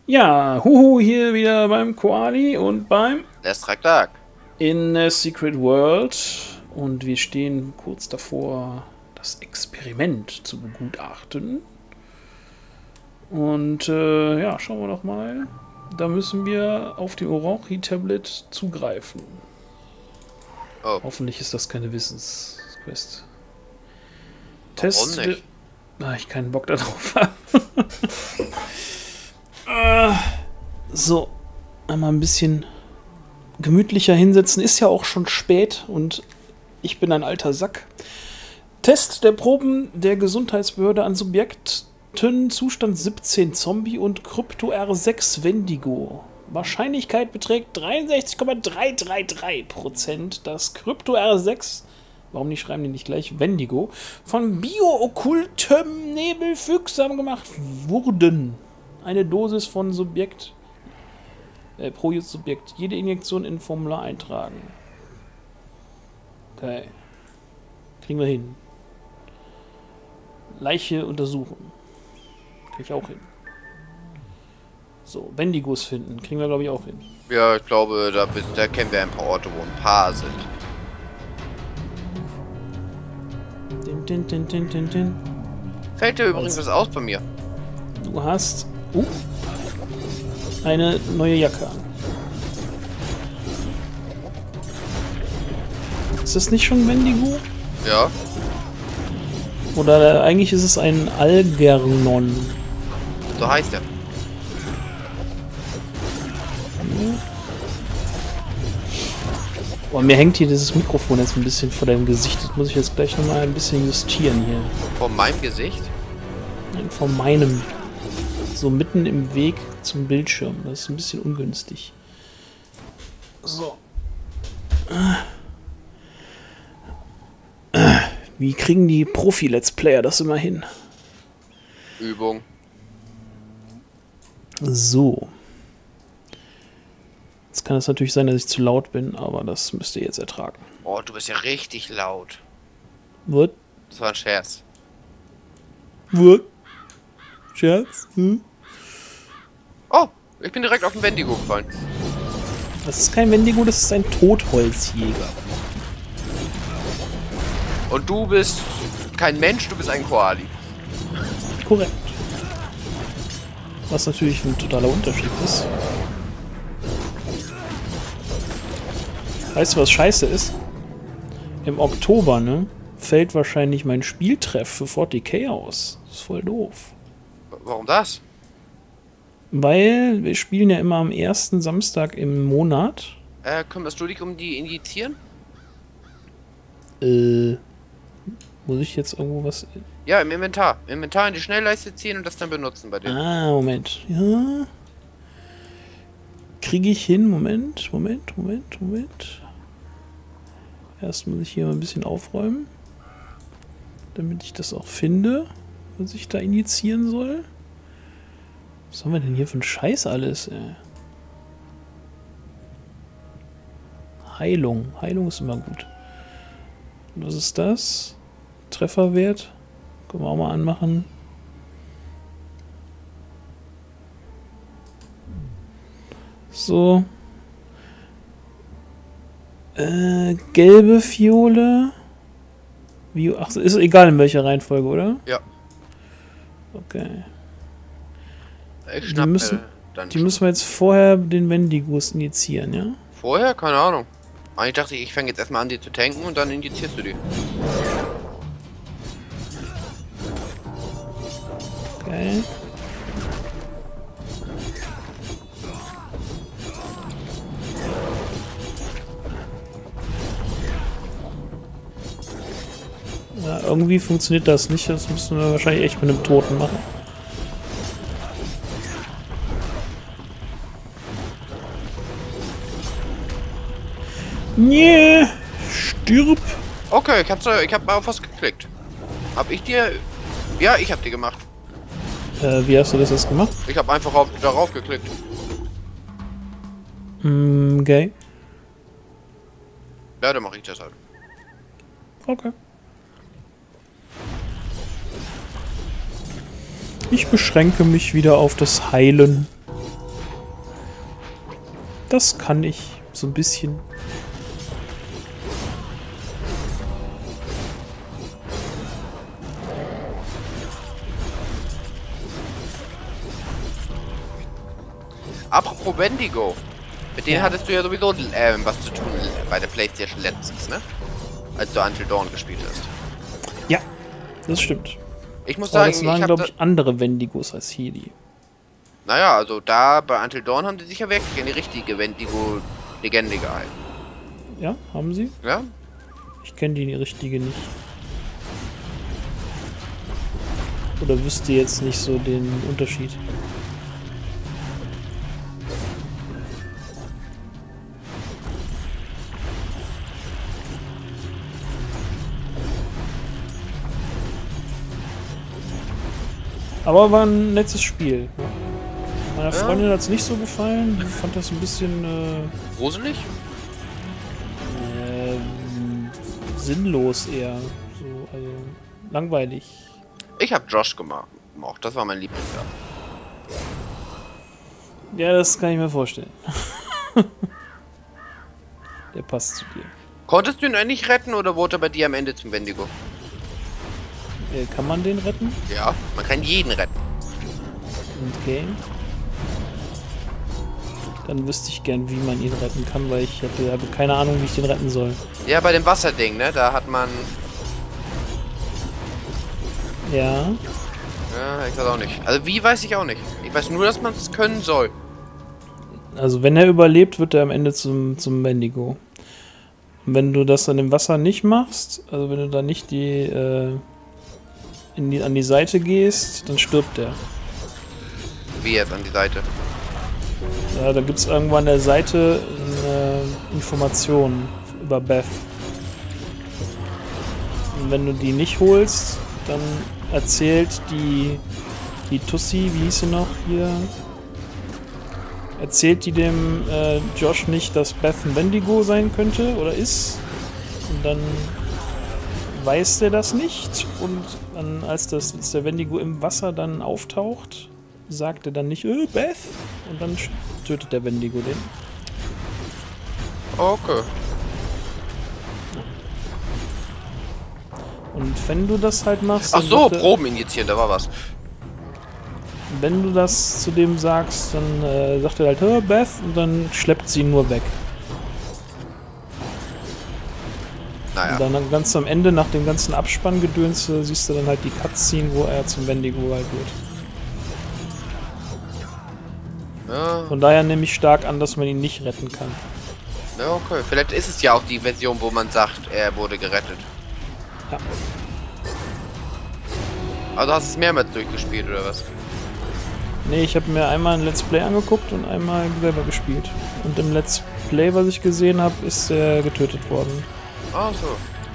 Ja, Huhu hier wieder beim Koali und beim Lestrak in a Secret World. Und wir stehen kurz davor, das Experiment zu begutachten. Und ja, schauen wir doch mal. Da müssen wir auf dem Orangi-Tablet zugreifen. Oh. Hoffentlich ist das keine Wissensquest. Warum nicht? Da ich keinen Bock darauf habe. So, einmal ein bisschen gemütlicher hinsetzen. Ist ja auch schon spät und ich bin ein alter Sack. Test der Proben der Gesundheitsbehörde an Subjekten, Zustand 17 Zombie und Krypto R6 Wendigo. Wahrscheinlichkeit beträgt 63,333%, dass Krypto R6, warum nicht schreiben die nicht gleich Wendigo, von bio-okkultem Nebel fügsam gemacht wurden. Eine Dosis von Subjekt, pro Subjekt. Jede Injektion in Formular eintragen. Okay. Kriegen wir hin. Leiche untersuchen. Krieg ich auch hin. So, Wendigos finden. Kriegen wir, glaube ich, auch hin. Ja, ich glaube, da kennen wir ein paar Orte, wo ein paar sind. Fällt dir übrigens was aus bei mir? Du hast eine neue Jacke an. Ist das nicht schon Wendigo? Ja. Oder eigentlich ist es ein Algernon. So heißt er. Oh, mir hängt hier dieses Mikrofon jetzt ein bisschen vor deinem Gesicht. Das muss ich jetzt gleich nochmal ein bisschen justieren hier. Vor meinem Gesicht? Nein, vor meinem. So mitten im Weg zum Bildschirm. Das ist ein bisschen ungünstig. So. Wie kriegen die Profi-Let's Player das immer hin? Übung. So. Jetzt kann es natürlich sein, dass ich zu laut bin, aber das müsst ihr jetzt ertragen. Oh, du bist ja richtig laut. What? Das war ein Scherz. What? Scherz? Hm? Oh, ich bin direkt auf den Wendigo gefallen. Das ist kein Wendigo, das ist ein Totholzjäger. Und du bist kein Mensch, du bist ein Koali. Korrekt. Was natürlich ein totaler Unterschied ist. Weißt du, was scheiße ist? Im Oktober, ne, fällt wahrscheinlich mein Spieltreff für 40k aus. Das ist voll doof. Warum das? Weil wir spielen ja immer am ersten Samstag im Monat. Kümmerst du dich um die injizieren? Muss ich jetzt irgendwo was... Ja, im Inventar. Im Inventar in die Schnellleiste ziehen und das dann benutzen bei dir. Ah, Moment. Ja. Kriege ich hin? Moment. Erst muss ich hier mal ein bisschen aufräumen. Damit ich das auch finde, was ich da injizieren soll. Was haben wir denn hier für ein Scheiß alles, ey? Heilung. Heilung ist immer gut. Und was ist das? Trefferwert. Können wir auch mal anmachen. So. Gelbe Fiole. Ach, ist egal in welcher Reihenfolge, oder? Ja. Okay. Ich Die müssen wir jetzt vorher den Wendigos injizieren, ja? Vorher? Keine Ahnung. Ich dachte, ich fange jetzt erstmal an, die zu tanken und dann injizierst du die. Okay. Ja, irgendwie funktioniert das nicht. Das müssen wir wahrscheinlich echt mit einem Toten machen. Nee, stirb. Okay, ich hab mal auf was geklickt. Hab ich dir... Ja, ich hab die gemacht. Wie hast du das jetzt gemacht? Ich hab einfach darauf geklickt. Okay. Ja, dann mach ich das halt. Okay. Ich beschränke mich wieder auf das Heilen. Das kann ich so ein bisschen. Apropos Wendigo. Mit denen Ja. hattest du ja sowieso was zu tun bei der PlayStation letztens, ne? Als du Until Dawn gespielt hast. Ja, das stimmt. Ich muss Aber sagen, das waren, ich glaube habe ich, andere Wendigos als hier die. naja, also da bei Until Dawn haben die sich ja wirklich in die richtige Wendigo-Legende gehalten. Ja, haben sie? Ja? Ich kenne die richtige nicht. Oder wüsste jetzt nicht so den Unterschied. Aber war ein nettes Spiel. Meiner Freundin hat es nicht so gefallen. Die fand das ein bisschen Gruselig? sinnlos eher. So, also langweilig. Ich habe Josh gemocht. Das war mein Lieblingsjahr. Ja, das kann ich mir vorstellen. Der passt zu dir. Konntest du ihn eigentlich retten oder wurde er bei dir am Ende zum Wendigo? Kann man den retten? Ja, man kann jeden retten. Okay. Dann wüsste ich gern, wie man ihn retten kann, weil ich habe keine Ahnung, wie ich den retten soll. Ja, bei dem Wasserding, ne? Da hat man... Ja. Ja, ich weiß auch nicht. Also wie, weiß ich auch nicht. Ich weiß nur, dass man es können soll. Also wenn er überlebt, wird er am Ende zum Wendigo. Und wenn du das dann im Wasser nicht machst, also wenn du da nicht an die Seite gehst, dann stirbt er. Wie jetzt an die Seite? Ja, da gibt es irgendwo an der Seite eine Information über Beth. Und wenn du die nicht holst, dann erzählt die Tussi, wie hieß sie noch hier? Erzählt die dem Josh nicht, dass Beth ein Wendigo sein könnte oder ist. Und dann weiß der das nicht. Und dann, als der Wendigo im Wasser dann auftaucht, sagt er dann nicht, Beth. Und dann tötet der Wendigo den. Okay. Und wenn du das halt machst... Ach dann so, sagt er- Proben injizieren, da war was. Wenn du das zu dem sagst, dann sagt er halt, Beth, und dann schleppt sie ihn nur weg. Naja. Und dann ganz am Ende, nach dem ganzen Abspanngedöns, siehst du dann halt die Cutscene, wo er zum Wendigo halt wird. Ja, Von daher nehme ich stark an, dass man ihn nicht retten kann. ja, okay. Vielleicht ist es ja auch die Version, wo man sagt, er wurde gerettet. Ja. Also hast du es mehrmals durchgespielt, oder was? Nee, ich habe mir einmal ein Let's Play angeguckt und einmal selber gespielt. Und im Let's Play, was ich gesehen habe, ist er getötet worden. Ach so.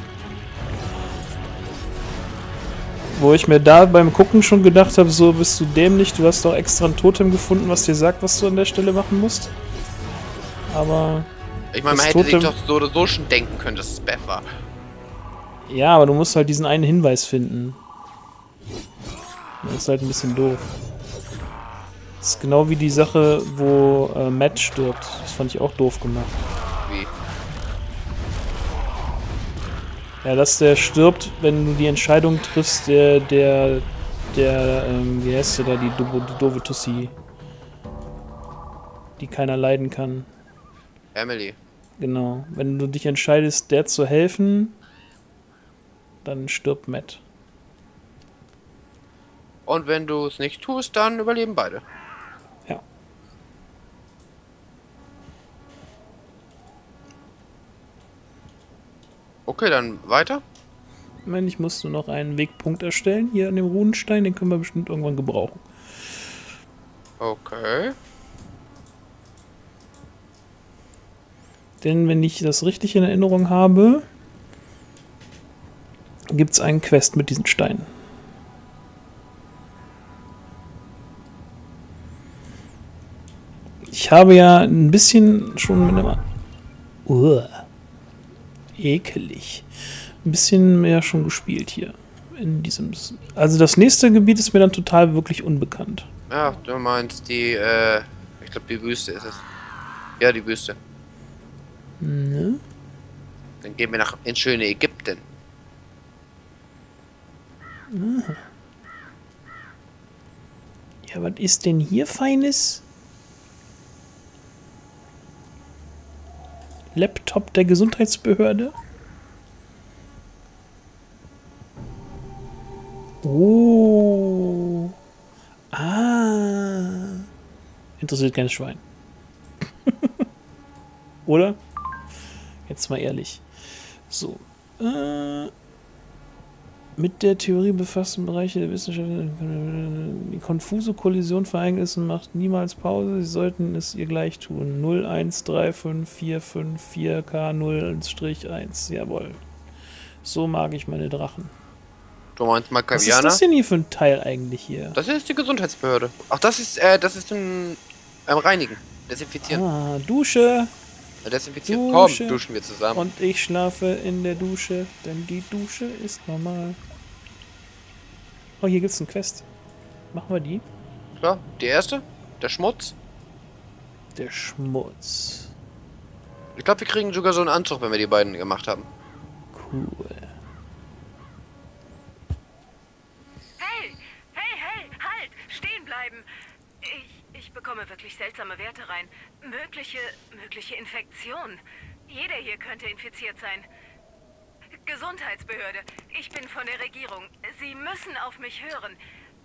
Wo ich mir da beim Gucken schon gedacht habe, so bist du dämlich, du hast doch extra ein Totem gefunden, was dir sagt, was du an der Stelle machen musst. Aber... Ich meine, man Das hätte sich Totem- doch so oder so schon denken können, dass es Beth war. Ja, aber du musst halt diesen einen Hinweis finden. Das ist halt ein bisschen doof. Das ist genau wie die Sache, wo Matt stirbt. Das fand ich auch doof gemacht. Wie? Ja, dass der stirbt, wenn du die Entscheidung triffst, wie heißt der da, die doofe Tussi. Die keiner leiden kann. Emily. Genau. Wenn du dich entscheidest, der zu helfen, dann stirbt Matt. Und wenn du es nicht tust, dann überleben beide. Ja. Okay, dann weiter. Ich meine, ich muss nur noch einen Wegpunkt erstellen, hier an dem Runenstein, den können wir bestimmt irgendwann gebrauchen. Okay. Denn wenn ich das richtig in Erinnerung habe, gibt es einen Quest mit diesen Steinen. Ich habe ja ein bisschen schon mit einem... ekelig. Ein bisschen mehr schon gespielt hier. In diesem... Also das nächste Gebiet ist mir dann total wirklich unbekannt. Ja, du meinst die, ich glaube die Wüste ist es. Ja, die Wüste. Ne? Dann gehen wir nach ins schöne Ägypten. Ja, was ist denn hier Feines? Laptop der Gesundheitsbehörde. Oh. Ah. Interessiert kein Schwein. Oder? Jetzt mal ehrlich. So. Mit der Theorie befassten Bereiche der Wissenschaft. Die konfuse Kollision vereignissen macht niemals Pause. Sie sollten es ihr gleich tun. 0135454K0-1. Jawohl. So mag ich meine Drachen. Du meinst Was ist Malkavianer? das denn hier für ein Teil eigentlich hier? Das ist die Gesundheitsbehörde. Ach, das ist ein Reinigen. Desinfizieren. Ah, Dusche. Desinfizieren. Dusche. Komm, duschen wir zusammen. Und ich schlafe in der Dusche, denn die Dusche ist normal. Oh, hier gibt's eine Quest. Machen wir die. Klar, die erste. Der Schmutz. Der Schmutz. Ich glaube, wir kriegen sogar so einen Anzug, wenn wir die beiden gemacht haben. Cool. Hey, halt! Stehen bleiben! Ich bekomme wirklich seltsame Werte rein. Mögliche Infektion. Jeder hier könnte infiziert sein. Gesundheitsbehörde. Ich bin von der Regierung. Sie müssen auf mich hören.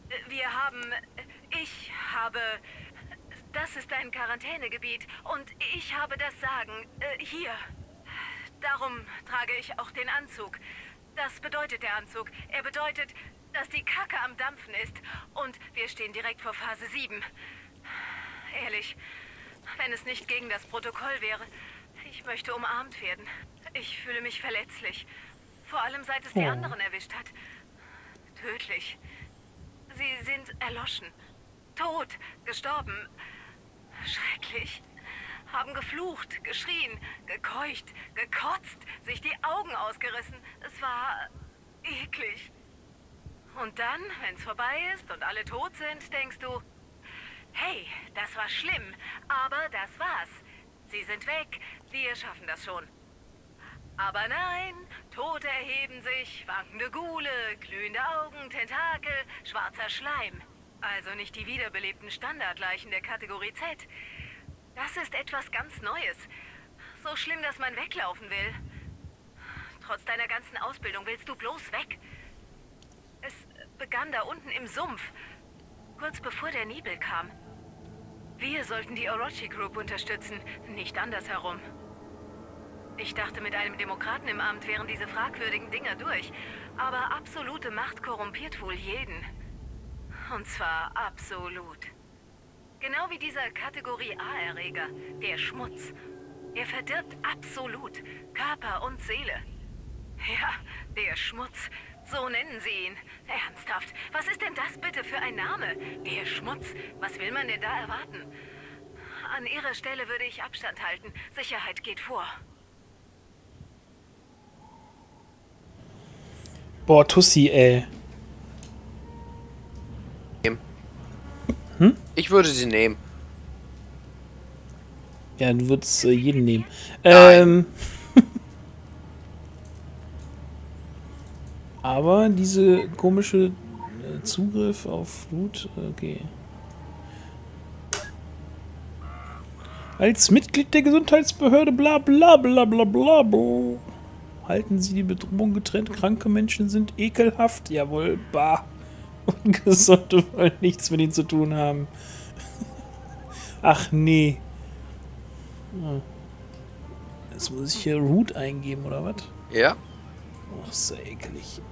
Ich habe... Das ist ein Quarantänegebiet und ich habe das Sagen. Hier. Darum trage ich auch den Anzug. Das bedeutet der Anzug. Er bedeutet, dass die Kacke am Dampfen ist. Und wir stehen direkt vor Phase 7. Ehrlich, wenn es nicht gegen das Protokoll wäre, ich möchte umarmt werden. Ich fühle mich verletzlich. Vor allem seit es die anderen erwischt hat. Tödlich. Sie sind erloschen. Tot. Gestorben. Schrecklich. Haben geflucht, geschrien, gekeucht, gekotzt, sich die Augen ausgerissen. Es war eklig. Und dann, wenn es vorbei ist und alle tot sind, denkst du, hey, das war schlimm, aber das war's. Sie sind weg, wir schaffen das schon. Aber nein, Tote erheben sich, wankende Gule, glühende Augen, Tentakel, schwarzer Schleim. Also nicht die wiederbelebten Standardleichen der Kategorie Z. Das ist etwas ganz Neues. So schlimm, dass man weglaufen will. Trotz deiner ganzen Ausbildung willst du bloß weg. Es begann da unten im Sumpf, kurz bevor der Nebel kam. Wir sollten die Orochi Group unterstützen, nicht andersherum. Ich dachte, mit einem Demokraten im Amt wären diese fragwürdigen Dinger durch. Aber absolute Macht korrumpiert wohl jeden. Und zwar absolut. Genau wie dieser Kategorie A-Erreger, der Schmutz. Er verdirbt absolut Körper und Seele. Ja, der Schmutz. So nennen sie ihn. Ernsthaft, was ist denn das bitte für ein Name? Der Schmutz. Was will man denn da erwarten? An ihrer Stelle würde ich Abstand halten. Sicherheit geht vor. Boah, Tussi, ey. Ich würde sie nehmen. Ja, du würdest jeden nehmen. Aber diese komische Zugriff auf Flut, okay. Als Mitglied der Gesundheitsbehörde, bla bla bla bla bla bla. Halten Sie die Bedrohung getrennt? Kranke Menschen sind ekelhaft. Jawohl, bah. Und Gesunde wollen nichts mit ihnen zu tun haben. Ach nee. Jetzt muss ich hier Root eingeben, oder was? Ja. Ach, ist ja eklig.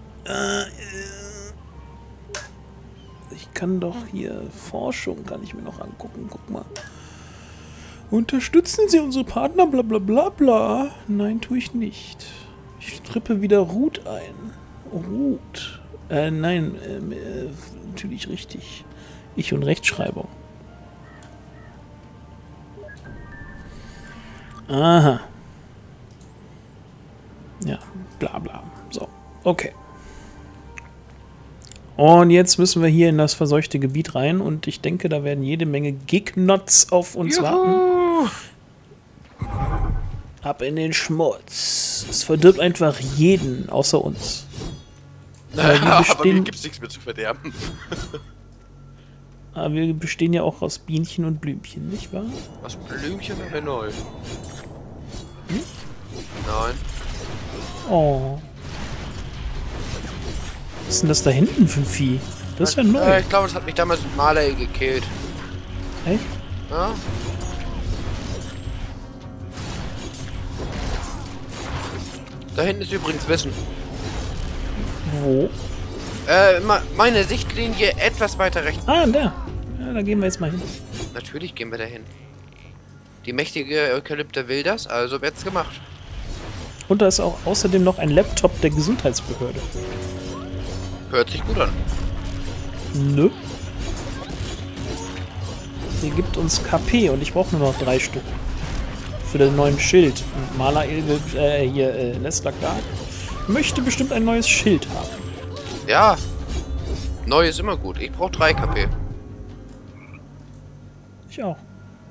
Ich kann doch hier Forschung, kann ich mir noch angucken. Guck mal. Unterstützen Sie unsere Partner, bla bla bla bla. Nein, tue ich nicht. Ich trippe wieder Root ein. Root. Nein, natürlich richtig. Ich und Rechtschreibung. Aha. Ja, bla bla. So, okay. Und jetzt müssen wir hier in das verseuchte Gebiet rein und ich denke, da werden jede Menge Gegnots auf uns warten. Ab in den Schmutz. Es verdirbt einfach jeden, außer uns. Aber mir gibt's nichts mehr zu verderben. Aber wir bestehen ja auch aus Bienchen und Blümchen, nicht wahr? Was Blümchen wäre neu. Hm? Nein. Oh. Was ist denn das da hinten für ein Vieh? Das ist ja neu. Ich glaube, das hat mich damals mit Marley gekillt. Echt? Ja? Da hinten ist übrigens Wissen. Wo? Meine Sichtlinie etwas weiter rechts. Ah, da. Ja, da gehen wir jetzt mal hin. Natürlich gehen wir dahin. Die mächtige Eukalypta will das, also wird's gemacht. Und da ist auch außerdem noch ein Laptop der Gesundheitsbehörde. Hört sich gut an. Nö. Der gibt uns KP und ich brauche nur noch 3 Stück. Für den neuen Schild. Und Maler Lestrak Dark möchte bestimmt ein neues Schild haben. Ja. Neu ist immer gut. Ich brauche 3 KP. Ich auch.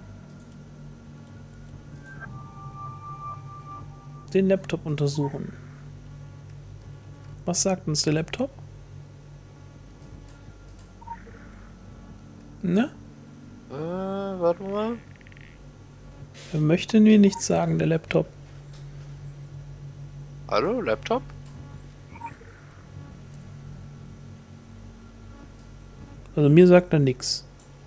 Den Laptop untersuchen. Was sagt uns der Laptop? Ne? Warte mal. Er möchte mir nichts sagen, der Laptop. Hallo, Laptop? Also mir sagt er nichts.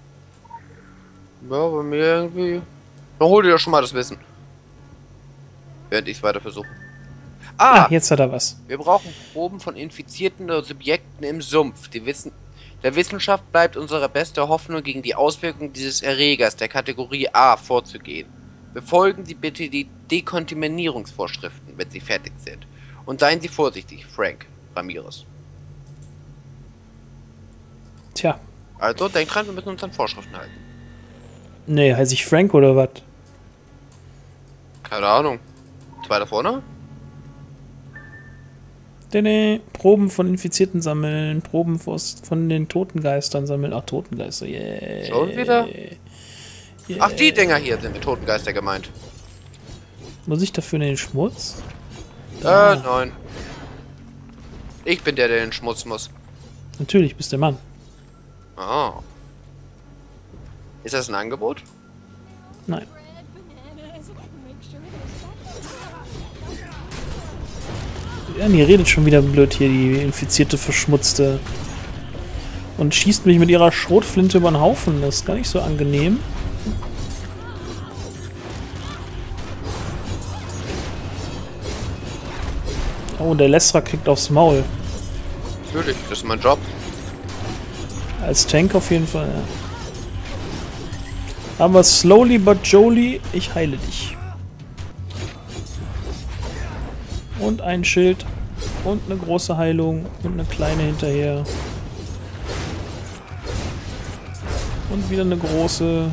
Ja, bei mir irgendwie... Dann hol dir doch schon mal das Wissen. Während ich es weiter versuche. Ah, jetzt hat er was. Wir brauchen Proben von infizierten Subjekten im Sumpf. Der Wissenschaft bleibt unsere beste Hoffnung, gegen die Auswirkungen dieses Erregers der Kategorie A vorzugehen. Befolgen Sie bitte die Dekontaminierungsvorschriften, wenn Sie fertig sind. Und seien Sie vorsichtig, Frank Ramirez. Tja. Also, denkt dran, wir müssen uns an Vorschriften halten. Nee, heiße ich Frank oder was? Keine Ahnung. 2 da vorne? Proben von Infizierten sammeln, Proben von den Totengeistern sammeln. Ach, Totengeister, yeah. Schon wieder? Yeah. Ach, die Dinger hier sind mit Totengeister gemeint. Muss ich dafür in den Schmutz? Nein. Ich bin der in den Schmutz muss. Natürlich, bist der Mann. Oh. Ist das ein Angebot? Nein. Ja, die redet schon wieder blöd hier, die infizierte, verschmutzte. Und schießt mich mit ihrer Schrotflinte über den Haufen. Das ist gar nicht so angenehm. Oh, der Lestrak kriegt aufs Maul. Natürlich, das ist mein Job. Als Tank auf jeden Fall, ja. Aber slowly but surely, ich heile dich. Und ein Schild. Und eine große Heilung. Und eine kleine hinterher. Und wieder eine große.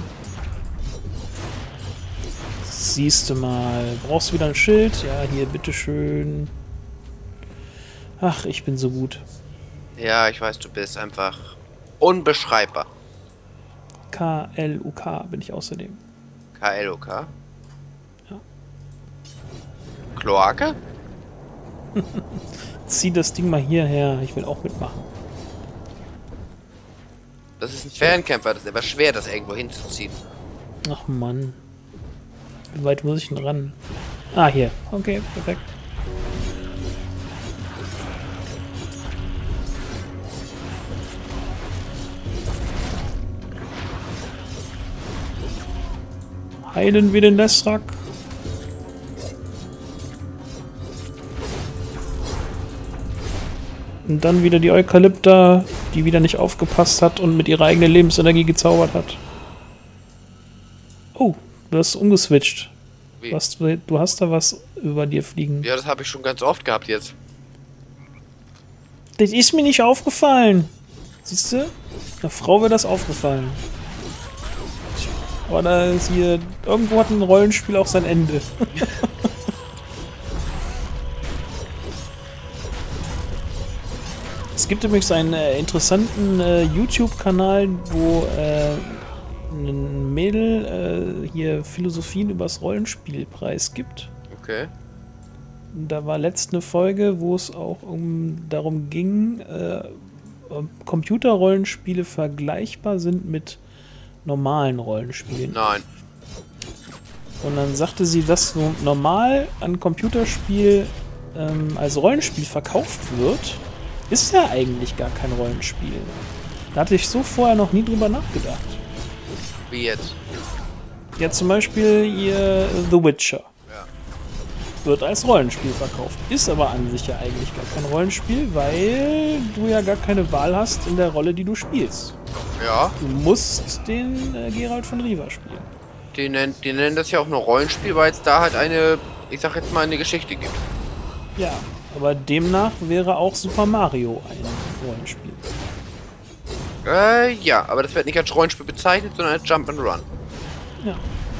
Siehst du mal. Brauchst du wieder ein Schild? Ja, hier, bitteschön. Ach, ich bin so gut. Ja, ich weiß, du bist einfach unbeschreibbar. KLUK bin ich außerdem. KLOK? Ja. Kloake? Zieh das Ding mal hierher. Ich will auch mitmachen. Das ist ein Fernkämpfer, das ist aber schwer, das irgendwo hinzuziehen. Ach Mann. Wie weit muss ich denn ran? Ah, hier. Okay, perfekt. Heilen wir den Lestrak. Und dann wieder die Eukalypta, die wieder nicht aufgepasst hat und mit ihrer eigenen Lebensenergie gezaubert hat. Oh, du hast umgeswitcht. Wie? Du hast da was über dir fliegen. Ja, das habe ich schon ganz oft gehabt jetzt. Das ist mir nicht aufgefallen. Siehst du? Einer Frau wäre das aufgefallen. Aber da ist hier... Irgendwo hat ein Rollenspiel auch sein Ende. Es gibt übrigens einen interessanten YouTube-Kanal, wo ein Mädel hier Philosophien übers Rollenspiel preisgibt. Okay. Da war letzte Folge, wo es auch darum ging, ob Computerrollenspiele vergleichbar sind mit normalen Rollenspielen. Nein. Und dann sagte sie, dass so normal ein Computerspiel als Rollenspiel verkauft wird, ist ja eigentlich gar kein Rollenspiel. Da hatte ich so vorher noch nie drüber nachgedacht. Wie jetzt? Ja, zum Beispiel hier The Witcher. Ja. Wird als Rollenspiel verkauft. Ist aber an sich ja eigentlich gar kein Rollenspiel, weil du ja gar keine Wahl hast in der Rolle, die du spielst. Ja. Du musst den Geralt von Riva spielen. Die nennen das ja auch nur Rollenspiel, weil es da halt eine, ich sag jetzt mal, eine Geschichte gibt. Ja, aber demnach wäre auch Super Mario ein Rollenspiel. Ja, aber das wird nicht als Rollenspiel bezeichnet, sondern als Jump and Run. Ja.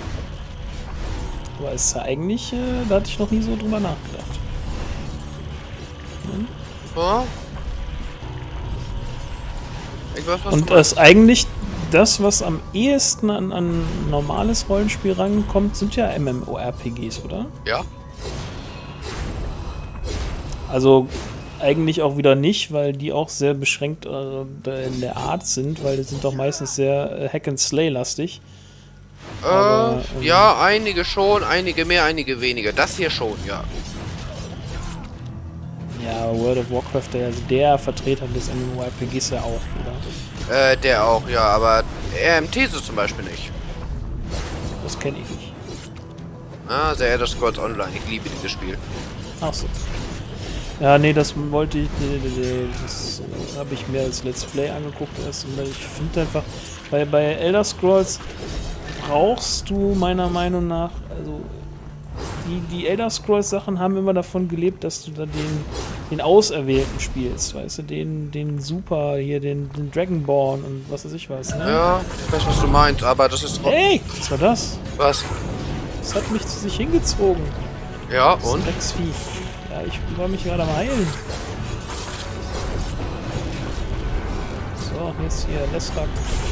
Aber es ist ja eigentlich, da hatte ich noch nie so drüber nachgedacht. Hm? Ja. Ich weiß, was Und du das eigentlich, das, was am ehesten an normales Rollenspiel rankommt, sind ja MMORPGs, oder? Ja. Also eigentlich auch wieder nicht, weil die auch sehr beschränkt in der Art sind, weil die sind doch meistens sehr Hack-and-Slay-lastig. Aber, ja, einige schon, einige mehr, einige weniger. Das hier schon, ja. Ja, World of Warcraft, der Vertreter des MMORPGs ja auch, oder? Der auch, ja, aber RMT so zum Beispiel nicht. Das kenne ich nicht. Ah, The Elder Scrolls Online, ich liebe dieses Spiel. Ach so. Ja, nee, das wollte ich, das habe ich mir als Let's Play angeguckt erst, und ich finde einfach, bei Elder Scrolls brauchst du meiner Meinung nach, also die Elder Scrolls Sachen haben immer davon gelebt, dass du da den Auserwählten spielst, weißt du, den Super hier, den Dragonborn und was weiß ich was, ne? Ja, ich weiß, was du meinst, aber das ist... Hey, was war das? Was? Das hat mich zu sich hingezogen. Ja, Das und? Drecksvieh. Ja, ich war mich gerade am Heilen. So, jetzt hier, Lestrak.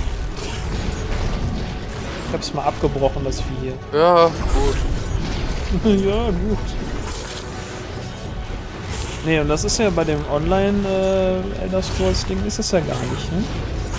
Ich hab's mal abgebrochen, das Vieh hier. Ja, gut. Ja, gut. Nee, und das ist ja bei dem Online Elder Scrolls Ding ist es ja gar nicht, ne?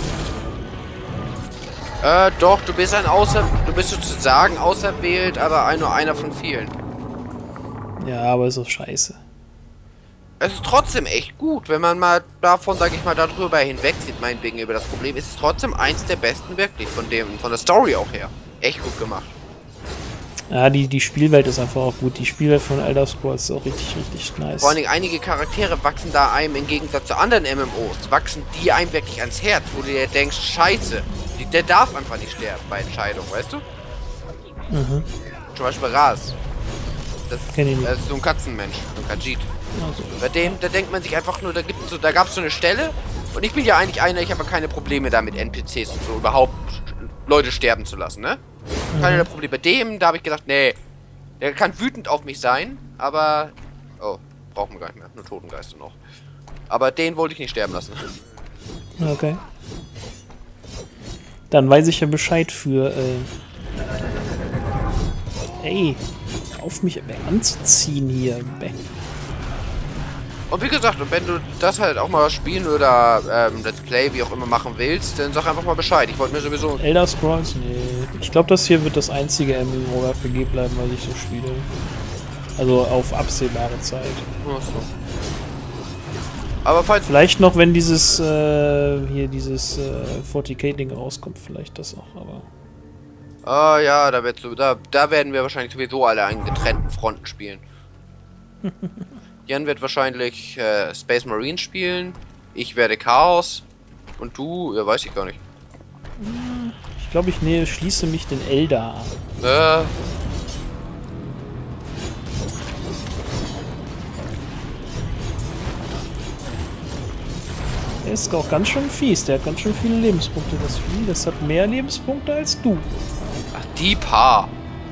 Doch, du bist du bist sozusagen auserwählt, aber nur einer von vielen. Ja, aber ist so scheiße. Es ist trotzdem echt gut, wenn man mal davon, sag ich mal, darüber hinweg sieht, meinetwegen über das Problem, ist es trotzdem eins der besten wirklich, von der Story auch her. Echt gut gemacht. Ja, die Spielwelt ist einfach auch gut. Die Spielwelt von Elder Scrolls ist auch richtig, richtig nice. Vor allen Dingen, einige Charaktere wachsen da einem im Gegensatz zu anderen MMOs, wachsen die einem wirklich ans Herz, wo du dir denkst, scheiße, der darf einfach nicht sterben bei Entscheidung, weißt du? Mhm. Zum Beispiel Ras. Das Kenn ich nicht. ist so ein Katzenmensch, so ein Khajiit. Also, Bei dem, da denkt man sich einfach nur, da gab es so eine Stelle, und ich bin ja eigentlich einer, ich habe keine Probleme damit, NPCs und so überhaupt Leute sterben zu lassen, ne? Keine Probleme. Bei dem, da habe ich gedacht, nee, der kann wütend auf mich sein, aber... Oh, brauchen wir gar nicht mehr, nur Totengeister noch. Aber den wollte ich nicht sterben lassen. okay. Dann weiß ich ja Bescheid für, ey, auf mich anzuziehen hier. Und wie gesagt, wenn du das halt auch mal spielen oder Let's Play, wie auch immer, machen willst, dann sag einfach mal Bescheid. Ich wollte mir sowieso... Elder Scrolls? Nee. Ich glaube, das hier wird das einzige MMORPG bleiben, was ich so spiele. Also auf absehbare Zeit. Ach so. Aber falls... Vielleicht noch, wenn dieses, hier dieses 40k-Ding rauskommt, vielleicht das auch, aber... Ah ja, da werden wir wahrscheinlich sowieso alle an getrennten Fronten spielen. Jan wird wahrscheinlich Space Marine spielen, ich werde Chaos und du, ja, weiß ich gar nicht. Ich glaube, ich schließe mich den Eldar an. Der ist auch ganz schön fies, der hat ganz schön viele Lebenspunkte, das Vieh. Das hat mehr Lebenspunkte als du. Ach, die Paar.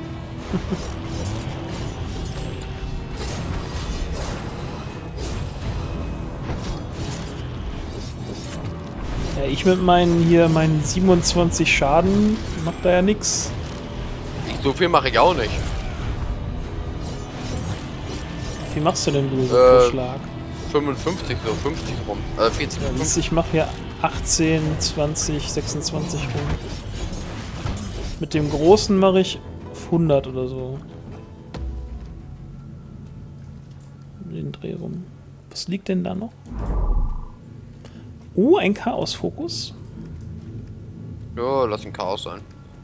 Ja, ich mit meinen 27 Schaden mach da ja nix. So viel mache ich auch nicht. Wie machst du denn du so pro Schlag? 55, so 50 rum. 40 rum. Ich mache hier 18, 20, 26 rum. Mit dem großen mache ich auf 100 oder so. Den Dreh rum. Was liegt denn da noch? Oh, ein Chaos-Fokus. Ja, lass ihn Chaos sein.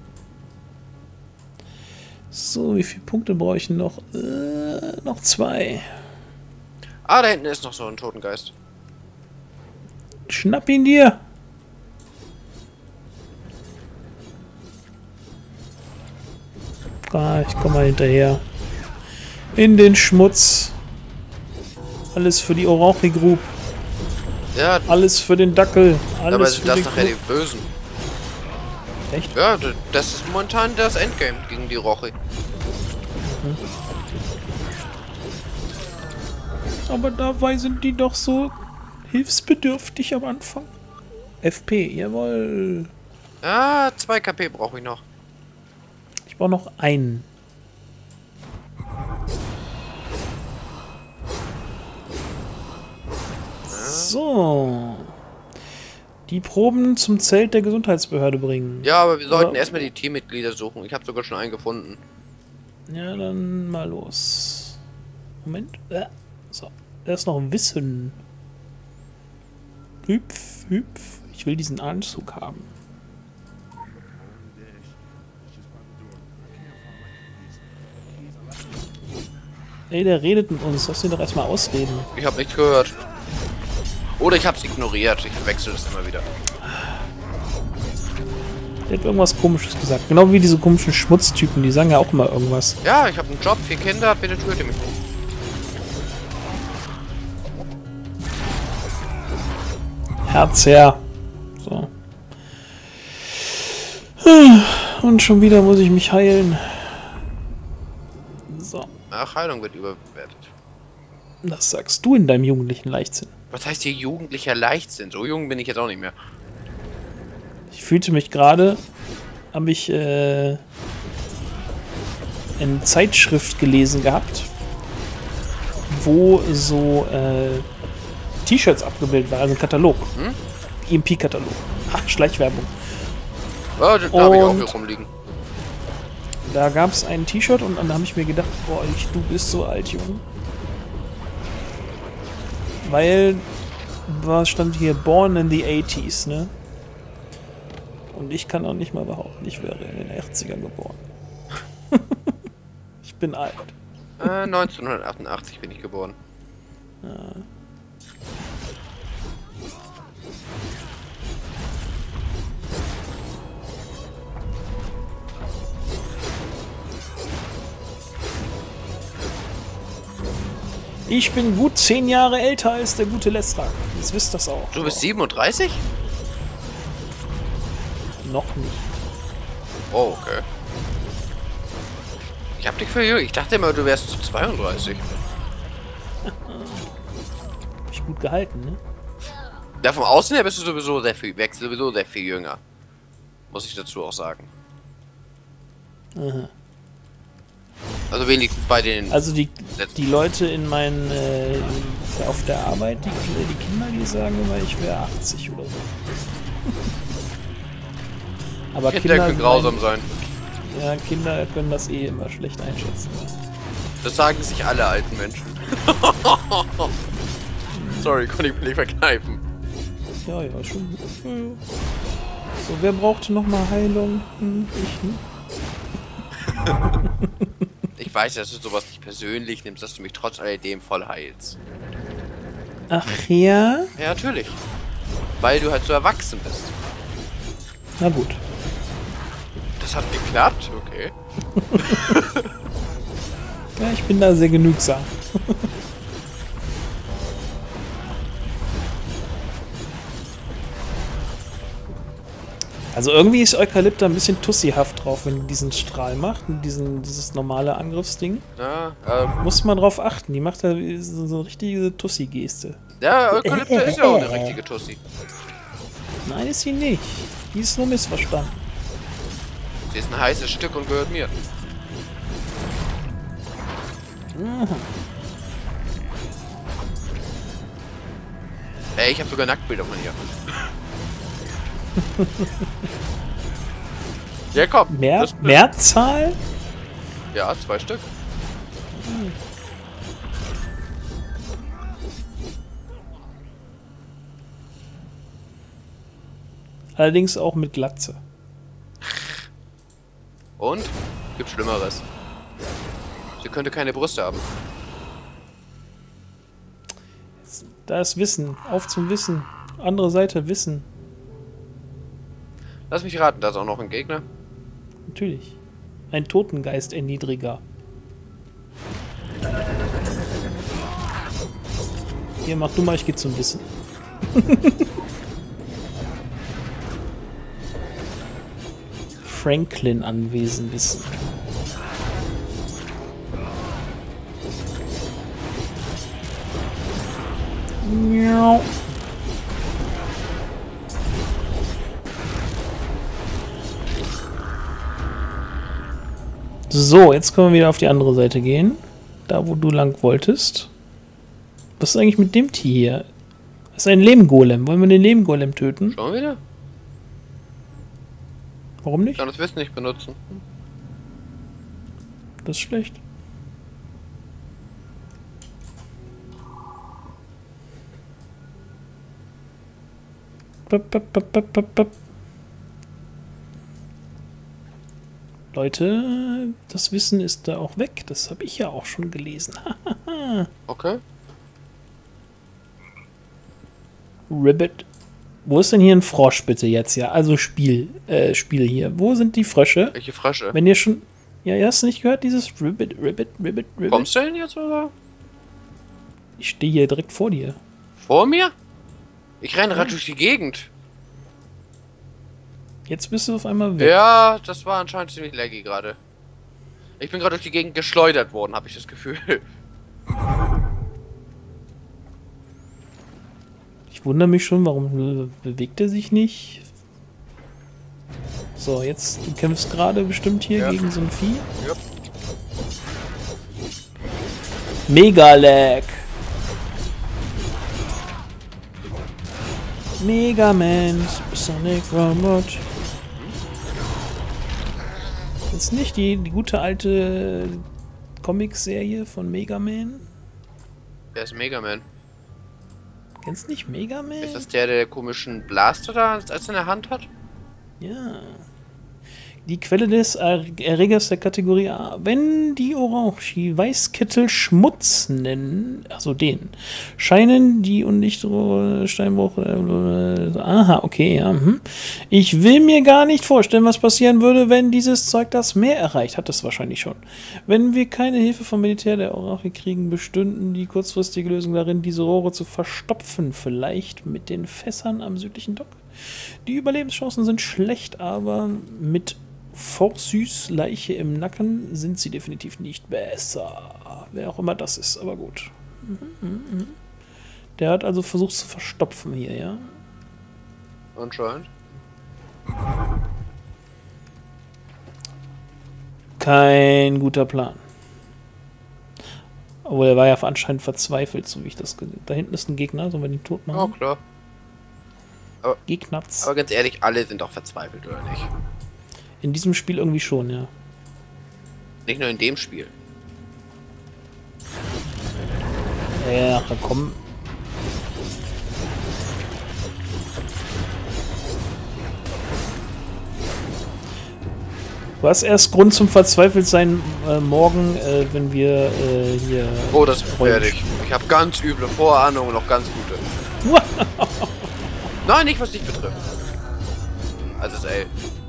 So, wie viele Punkte brauche ich noch? Noch 2. Ah, da hinten ist noch so ein Totengeist. Schnapp ihn dir! Ah, ich komme mal hinterher. In den Schmutz. Alles für die Orochi Group. Ja, Alles für den Dackel. dabei Alles sind für das den nachher die Group. Bösen. Echt? Ja, das ist momentan das Endgame gegen die Roche. Aber dabei sind die doch so hilfsbedürftig am Anfang. FP, jawohl. Ah, 2 KP brauche ich noch. Ich brauche noch einen. So. Die Proben zum Zelt der Gesundheitsbehörde bringen. Ja, aber wir sollten Oder- erstmal die Teammitglieder suchen. Ich habe sogar schon einen gefunden. Ja, dann mal los. Moment. So. Erst noch Wissen. Hüpf, hüpf. Ich will diesen Anzug haben. Ey, der redet mit uns. Lass ihn doch erstmal ausreden. Ich habe nichts gehört. Oder ich habe es ignoriert. Ich wechsle das immer wieder. Der hat irgendwas Komisches gesagt. Genau wie diese komischen Schmutztypen. Die sagen ja auch immer irgendwas. Ja, ich habe einen Job, 4 Kinder, bitte töte mich. Herz her. So. Und schon wieder muss ich mich heilen. So. Ach, Heilung wird überbewertet. Das sagst du in deinem jugendlichen Leichtsinn. Was heißt hier jugendlicher Leichtsinn? So jung bin ich jetzt auch nicht mehr. Ich fühlte mich gerade, habe ich eine Zeitschrift gelesen gehabt, wo so T-Shirts abgebildet waren, also ein Katalog. EMP-Katalog. Ach, Schleichwerbung. Ja, da habe ich auch Und- hier rumliegen. Da gab es ein T-Shirt und dann habe ich mir gedacht, boah, du bist so alt, Junge. Weil, was stand hier? Born in the 80s, ne? Und ich kann auch nicht mal behaupten, ich wäre in den 80ern geboren. Ich bin alt. 1988 bin ich geboren. Ich bin gut 10 Jahre älter als der gute Lestrak. Jetzt wisst das auch. Du bist 37? Noch nicht. Oh, okay. Ich hab dich für jung. Ich dachte immer, du wärst so 32. Hab ich gut gehalten, ne? Ja, vom Außen her bist du sowieso sehr viel, wirkst sowieso sehr viel jünger. Muss ich dazu auch sagen. Aha. Also wenigstens bei den... Also die Leute in meinen auf der Arbeit, die Kinder, die sagen immer, ich wäre 80 oder so. Aber Kinder können grausam sein. Ja, Kinder können das eh immer schlecht einschätzen. Das sagen sich alle alten Menschen. Sorry, konnte ich mir nicht verkneifen. Ja, ja, schon. Ja, ja. So, wer brauchte noch mal Heilung? Ich, ne? Ich weiß, dass du sowas nicht persönlich nimmst, dass du mich trotz alledem voll heilst. Ach ja? Ja, natürlich. Weil du halt so erwachsen bist. Na gut. Das hat geklappt? Okay. Ja, ich bin da sehr genügsam. Also irgendwie ist Eukalypta ein bisschen tussihaft drauf, wenn die diesen Strahl macht und dieses normale Angriffsding. Ja, Muss man drauf achten, die macht da so eine richtige Tussi-Geste. ja, Eukalypta ist ja auch eine richtige Tussi. Nein, ist sie nicht. Die ist nur missverstanden. Sie ist ein heißes Stück und gehört mir. Ey, ich habe sogar Nacktbilder von ihr. Ja, komm. Mehrzahl? Ja, 2 Stück. Allerdings auch mit Glatze. Und? Gibt Schlimmeres. Sie könnte keine Brüste haben. Da ist Wissen. Auf zum Wissen. Andere Seite Wissen. Lass mich raten, da ist auch noch ein Gegner. Natürlich. Ein Totengeist Erniedriger. Hier, mach du mal, ich geh zum Wissen. Franklin Anwesen Wissen. Miau. So, jetzt können wir wieder auf die andere Seite gehen. Da, wo du lang wolltest. Was ist eigentlich mit dem Tier hier? Das ist ein Lehmgolem. Wollen wir den Lehmgolem töten? Schon wieder? Warum nicht? Ich kann das Wissen nicht benutzen. Das ist schlecht. Leute, das Wissen ist da auch weg. Das habe ich ja auch schon gelesen. Okay. Ribbit. Wo ist denn hier ein Frosch bitte jetzt? Ja, also Spiel hier. Wo sind die Frösche? Welche Frösche? Wenn ihr schon... Ja, ihr hast nicht gehört, dieses Ribbit. Kommst du denn jetzt oder? Ich stehe hier direkt vor dir. Vor mir? Ich renne gerade durch die Gegend. Jetzt bist du auf einmal weg. Ja, das war anscheinend ziemlich laggy gerade. Ich bin gerade durch die Gegend geschleudert worden, habe ich das Gefühl. Ich wundere mich schon, warum bewegt er sich nicht? So, jetzt, du kämpfst gerade bestimmt hier gegen so ein Vieh. Ja. Mega-Lag. Mega Man, Sonic Robot. Ist nicht die gute alte Comic-Serie von Mega Man? Wer ist Mega Man? Kennst du nicht Mega Man? Ist das der komischen Blaster da als in der Hand hat? Ja. Die Quelle des Erregers der Kategorie A. Wenn die Oranchi Weißkittel Schmutz nennen, also den, scheinen die und nicht Steinbruch. Aha, okay, ja. Ich will mir gar nicht vorstellen, was passieren würde, wenn dieses Zeug das Meer erreicht. Hat es wahrscheinlich schon. Wenn wir keine Hilfe vom Militär der Oranchi kriegen, bestünden die kurzfristige Lösung darin, diese Rohre zu verstopfen. Vielleicht mit den Fässern am südlichen Dock. Die Überlebenschancen sind schlecht, aber mit Forsus Leiche im Nacken sind sie definitiv nicht besser. Wer auch immer das ist, aber gut. Der hat also versucht zu verstopfen hier, ja? Anscheinend. Kein guter Plan. Obwohl, er war ja anscheinend verzweifelt, so wie ich das gesehen habe. Da hinten ist ein Gegner, sollen wir den tot machen? Oh, klar. Gegnatz. Aber ganz ehrlich, alle sind doch verzweifelt, oder nicht? In diesem Spiel irgendwie schon, ja. Nicht nur in dem Spiel. Ja, komm. Du hast erst Grund zum Verzweifeltsein morgen, wenn wir hier... Oh, das werde ich. Ich habe ganz üble Vorahnungen und noch ganz gute. Nein, nicht was dich betrifft. Also, ey.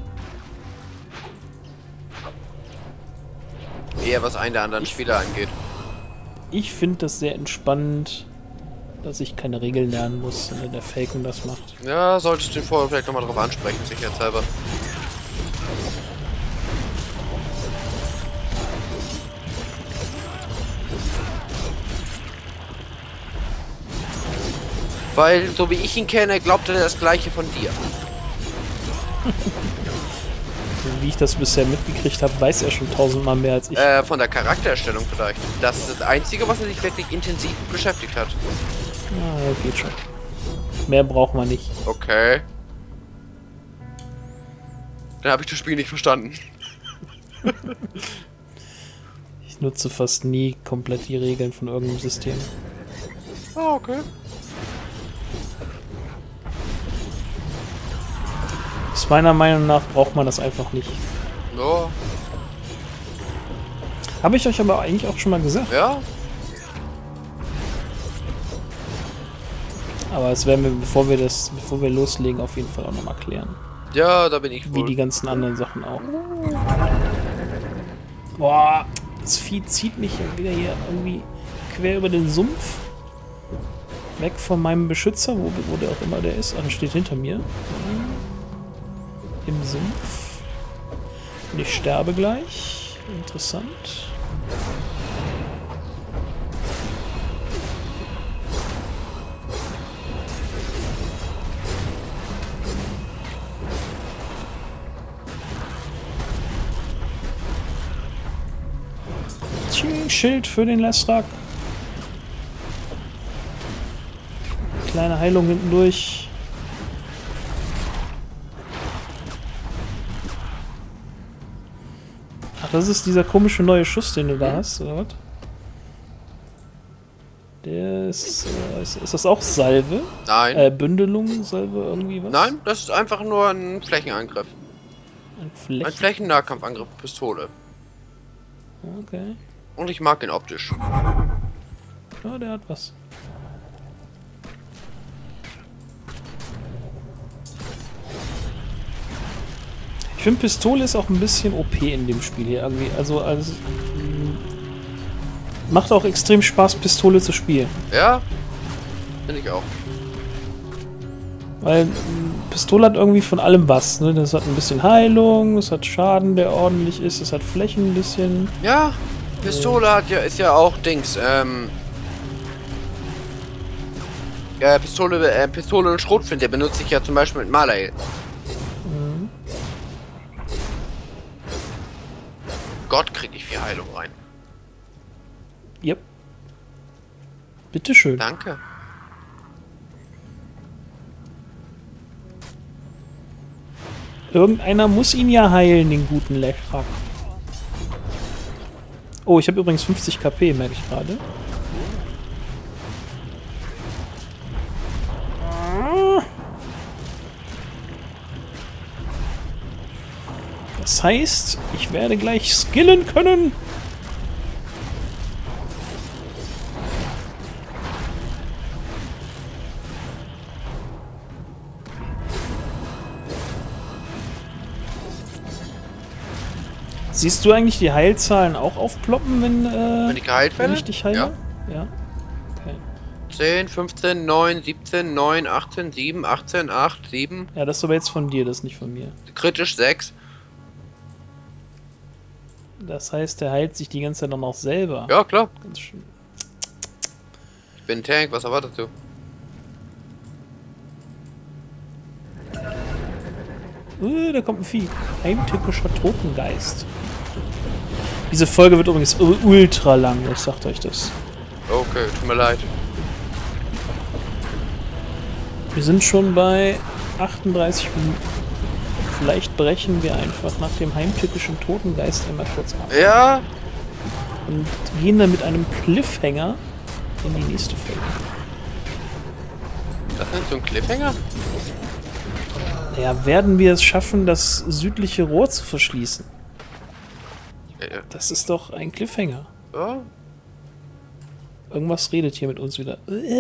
Eher was einen der anderen Spieler angeht. Ich finde das sehr entspannend, dass ich keine Regeln lernen muss, wenn der Falcon das macht. Ja, solltest du den vorher vielleicht nochmal drauf ansprechen, sicherheitshalber. Weil, so wie ich ihn kenne, glaubt er das Gleiche von dir. Wie ich das bisher mitgekriegt habe, weiß er schon tausendmal mehr als ich. Von der Charaktererstellung vielleicht. Das ist das Einzige, was er sich wirklich intensiv beschäftigt hat. Ja, geht schon. Mehr brauchen wir nicht. Okay. Dann habe ich das Spiel nicht verstanden. Ich nutze fast nie komplett die Regeln von irgendeinem System. Ah, okay. Aus meiner Meinung nach braucht man das einfach nicht. Ja. Habe ich euch aber eigentlich auch schon mal gesagt. Ja. Aber das werden wir, bevor wir loslegen, auf jeden Fall auch nochmal klären. Ja, da bin ich Wie wohl. die ganzen anderen Sachen auch. Boah, das Vieh zieht mich ja wieder hier irgendwie quer über den Sumpf. Weg von meinem Beschützer, wo der auch immer der ist. Ah, der steht hinter mir. Im Sumpf. Und ich sterbe gleich. Interessant. Schild für den Lestrak. Kleine Heilung hinten durch. Ach, das ist dieser komische neue Schuss, den du da hast, oder was? Der ist das auch Salve? Nein. Bündelung, Salve, irgendwie was? Nein, das ist einfach nur ein Flächenangriff. Ein Ein Flächennahkampfangriff, Pistole. Okay. Und ich mag den optisch. Ja, der hat was. Ich finde, Pistole ist auch ein bisschen OP in dem Spiel hier irgendwie. Also macht auch extrem Spaß, Pistole zu spielen. Ja? Finde ich auch. Weil Pistole hat irgendwie von allem was. Ne? Das hat ein bisschen Heilung, es hat Schaden, der ordentlich ist, es hat Flächen ein bisschen. Ja, Pistole hat ja, ist ja auch Dings, Pistole und Schrotflinte benutze ich ja zum Beispiel mit Malael. Gott, krieg ich viel Heilung rein. Yep. Bitteschön. Danke. Irgendeiner muss ihn ja heilen, den guten Lestrak. Oh, ich habe übrigens 50 KP, merke ich gerade. Das heißt, ich werde gleich skillen können. Siehst du eigentlich die Heilzahlen auch aufploppen, Wenn ich geheilt wenn werde? ich dich heile? Ja. Ja. Okay. 10, 15, 9, 17, 9, 18, 7, 18, 8, 7. Ja, das ist aber jetzt von dir, das ist nicht von mir. Kritisch 6. Das heißt, der heilt sich die ganze Zeit dann auch selber. Ja, klar. Ganz schön. Ich bin Tank, was erwartest du? Da kommt ein Vieh. Heimtückischer Totengeist. Diese Folge wird übrigens ultra lang, ich sagt euch das. Okay, tut mir leid. Wir sind schon bei 38 Minuten. Vielleicht brechen wir einfach nach dem heimtückischen Totengeist einmal kurz ab. Ja, Und gehen dann mit einem Cliffhanger in die nächste Folge. das ist so ein Cliffhanger? Naja, werden wir es schaffen, das südliche Rohr zu verschließen? Ja. Das ist doch ein Cliffhanger. Ja. Irgendwas redet hier mit uns wieder.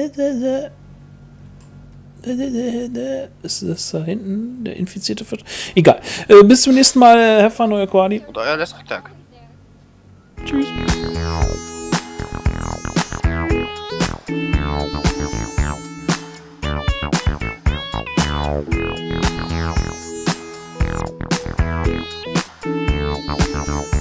Ist das da hinten der infizierte Fisch? Egal. Bis zum nächsten Mal. Have fun, euer Quadi. Und euer letzter Tag. Tschüss. Wow.